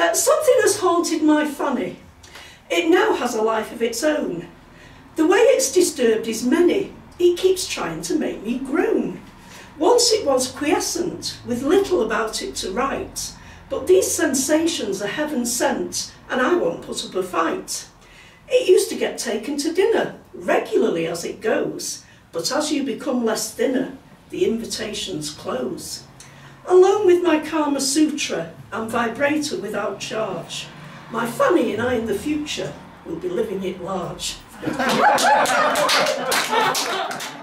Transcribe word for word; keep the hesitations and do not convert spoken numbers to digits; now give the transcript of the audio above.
Uh, something has haunted my fanny. It now has a life of its own. The way it's disturbed is many. It keeps trying to make me groan. Once it was quiescent, with little about it to write, but these sensations are heaven sent, and I won't put up a fight. It used to get taken to dinner, regularly as it goes, but as you become less thinner, the invitations close. Alone with my Kama Sutra and vibrator without charge, my fanny and I in the future will be living it large.